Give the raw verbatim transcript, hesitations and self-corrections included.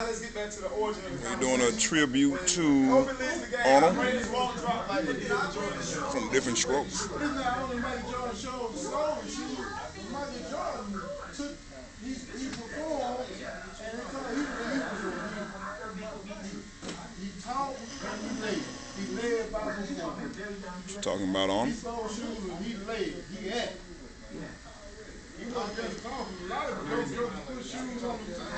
Let's get back to the origin of the We're conversation. doing a tribute to Arnold from Diff'rent Strokes. It's not only Michael Jordan showed the soul shoes. Michael Jordan took, he, he performed, and it's all he, he performed. He, he taught and he led. He led by performance. We're talking about He Arnold. sold shoes and he led. He acted. He wasn't just talking. A lot of those jokers put shoes on themselves.